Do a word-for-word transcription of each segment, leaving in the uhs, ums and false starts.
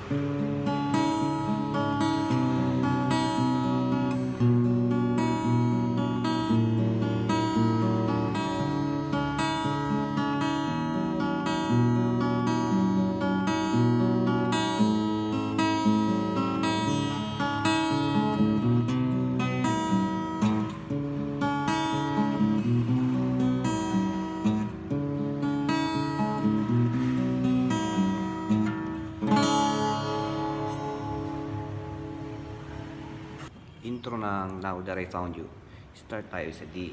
Intro ng Now That I Found You. Start tayo sa D.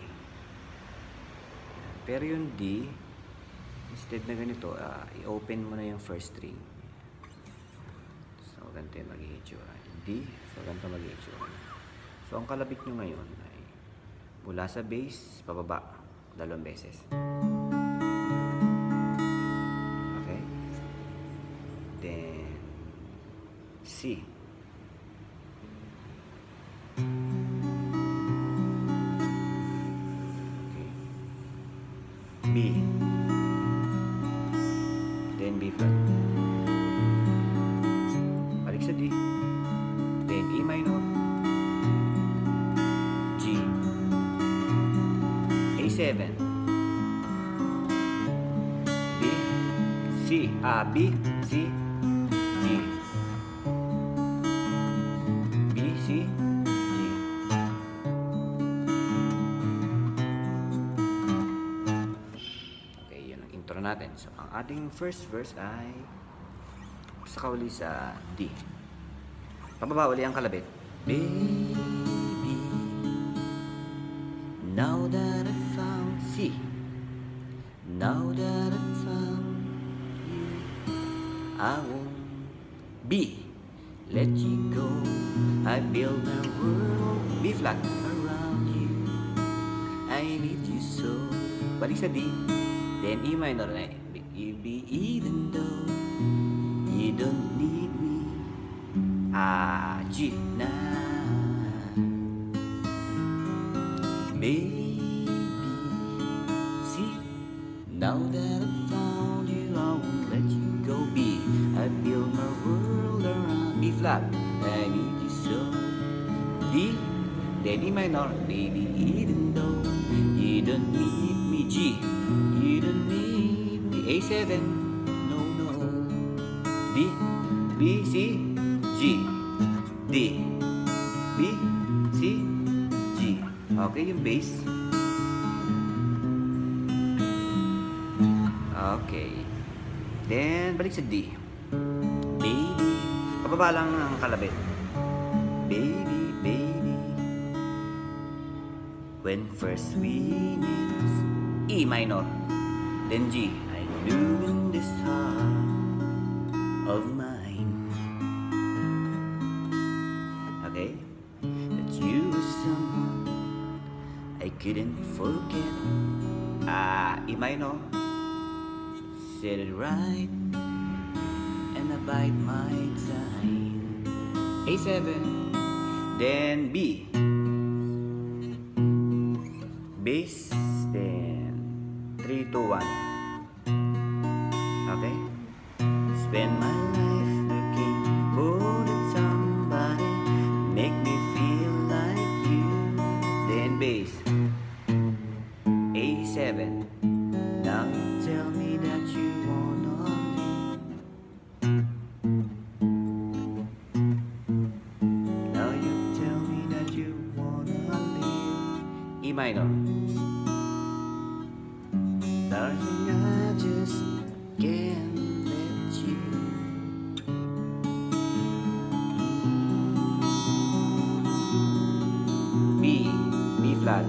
Pero yung D, instead na ganito, uh, i-open mo na yung first string. So, ganito yung magiging itsura. D, so ganito magiging itsura. So, ang kalabit nyo ngayon ay mula sa bass, pababa, dalawang beses. Okay? Then, C. B, then B flat, balik sa D, then E minor, G, A seven, B, C, ah, B, C, G, B, C, natin. So, ang ating first verse ay saka uli sa D. Pababa uli ang kalabit. Baby, now that I found C, now that I found you, I won't be let you go. I build my world B flat around you. I need you so. Balik sa D. Then E minor na be even though you don't need me. Ah, G na. Baby, see, now that I found you, I won't let you go. B, I build my world around B flat. I need you so. D, then E minor, baby, even though you don't need me. G, you don't need me. A seven, no, no. D, B, C, G, D, B, C, G. Okay, yung bass. Okay. Then, balik sa D. Baby. Pababa lang ang kalabit. Baby, baby. When first we met, E minor, then G. I knew in this heart of mine, okay, that you were someone I couldn't forget. Ah, E minor, said it right, and I bite my time. A seven, then B, bass, then three, two, one. Okay? Spend my life looking for somebody, make me feel like you. Then bass, A seven. Now you tell me that you wanna leave. Now you tell me that you wanna leave. E minor. Darling, I just can't let you. B, B flat,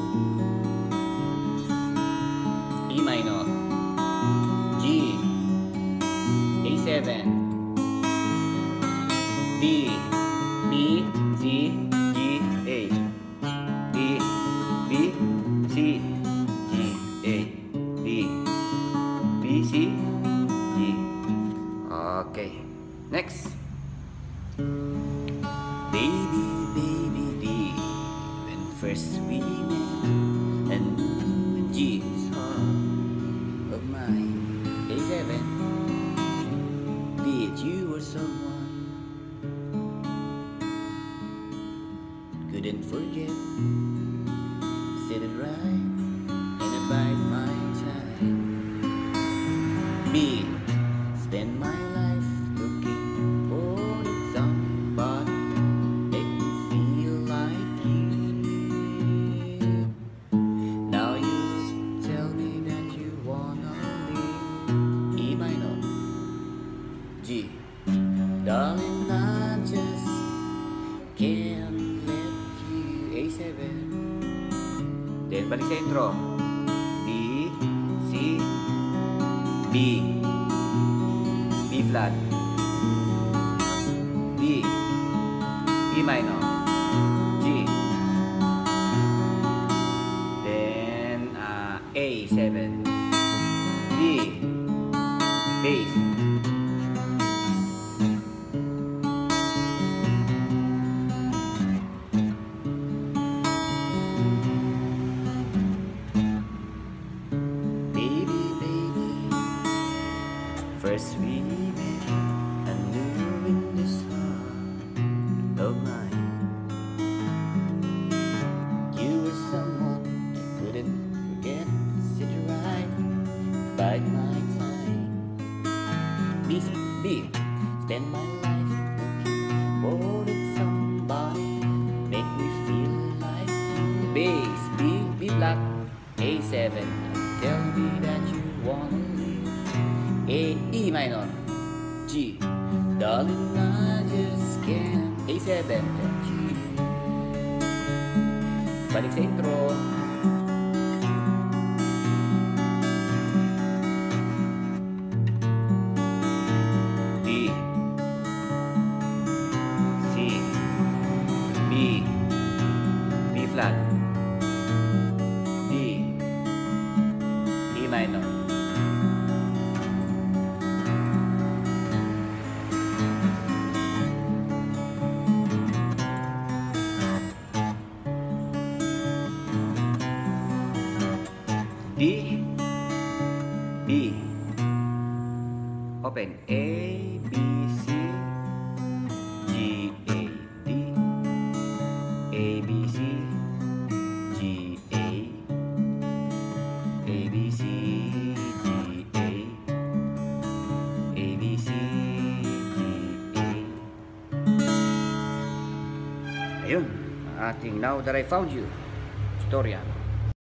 E minor, G, A seven, D, B, C, G, A, D, B, C, G, A, D, B, C, G. Okay, next. Baby, baby, D, when first we met, and when G is heart of mine. A seven, D, that you were someone couldn't forget. Said it right and abide my time. B. Spend my life looking for somebody make me feel like you. Now you tell me that you wanna leave. E minor. G. Darling, I just can't let you. A seven. Then balik sa intro. B, C, B, B flat, D, E minor, G, then uh, A seven, D, bass, first we met and knew in this heart of mine. You were someone I couldn't forget. Sit right by my side. B, B, spend my life looking for somebody make me feel like you. Bass, B, B flat, A seven. Tell me that you wanna leave. A, E minor, G, darling, I just can't. A seven, G. Balik sa intro. D, C, B, B flat, D, E minor. D, B, open, A, B, C, G, A, D, A, B, C, G, A, A, B, C, G, A, A, B, C, G, A. Ayun, ang ating Now That I Found You tutorial.